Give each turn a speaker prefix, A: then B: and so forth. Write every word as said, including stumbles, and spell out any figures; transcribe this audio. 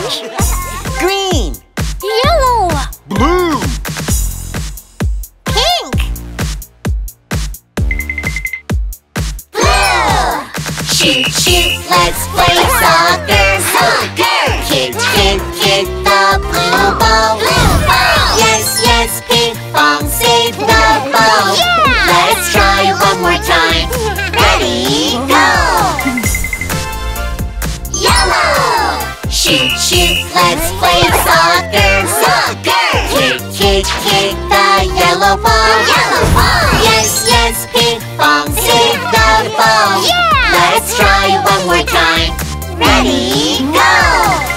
A: Orange. Green.
B: Yellow.
A: Blue.
B: Pink. Blue.
C: Shoot, shoot, let's play soccer. Soccer. Kick, kick, kick the blue ball.
B: Blue ball.
C: Yes, yes, Pinkfong, save the ball.
B: Yeah.
C: Let's try one more time. Ready, go. Yellow. Shoot, shoot, let's play soccer. Soccer. Kick, kick, kick the yellow ball.
B: Yellow ball.
C: Yes, yes, Pinkfong, save the ball.
B: Yeah.
C: Let's try one more time. Ready, go.